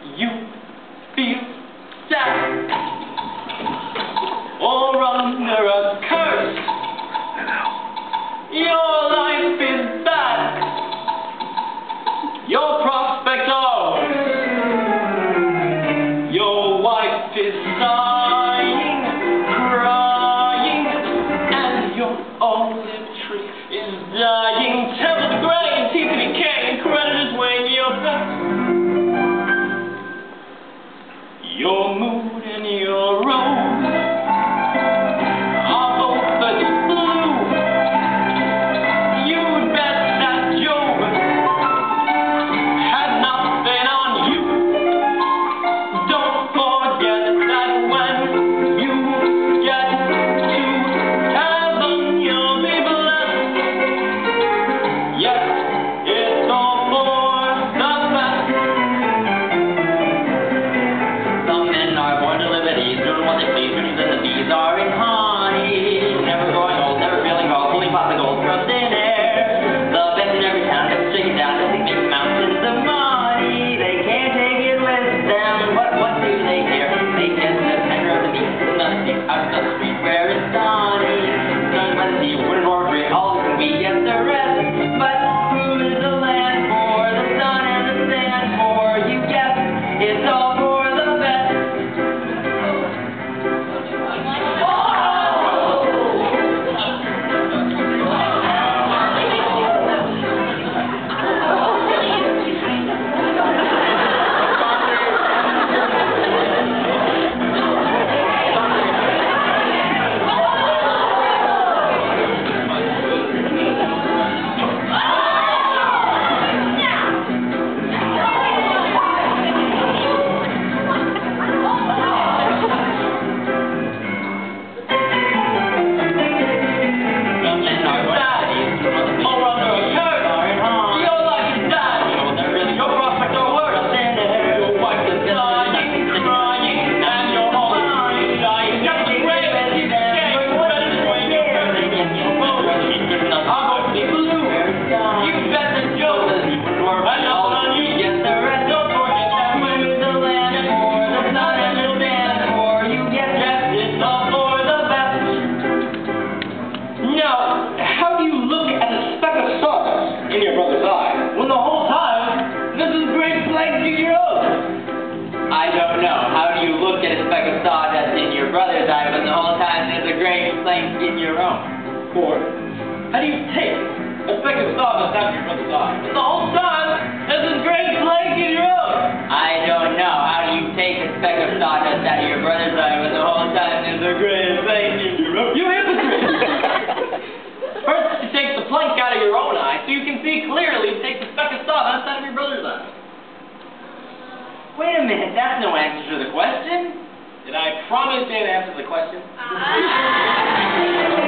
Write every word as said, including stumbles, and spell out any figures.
you feel sad or under a curse, your life is bad, your prospects are worse, your wife is sighing, crying, and your olive tree is dying. Temples gray, teeth decay, creditors weighing your best. Your mood and your rose are both as blue. You'd bet that Job had nothing on you. Don't forget that when you get to heaven, you'll be blessed. Yes, it's all for the best. Some men are born to live at ease, doing what they please, riches and the bees are in honey. Never growing old, never feeling old, pulling pots of gold from thin air. The best in every town gets shaken down, they make mountains of money. They can't take it with them, but what do they care? They get the center of the meat, another seat out of the street where it's sunny. Sun by the sea, wooden or brick, all this and we get the rest. But who's the land for, the sun and the sand for? You guess it's all for the best. In your brother's eye, when the whole time this is great plank in your own. I don't know. How do you look at a speck of sawdust in your brother's eye when the whole time there's a great plank in your own? Or how do you take a speck of sawdust out of your brother's eye when the whole time there's a great plank in your own? I don't know. How do you take a speck of sawdust out of your brother's eye when the whole time there's a great plank in your own? You hypocrite! First, you take the plank out of your own eye so you can see clearly. Take the speck of sawdust out of your brother's eye. Wait a minute, that's no answer to the question. Did I promise you an answer to the question?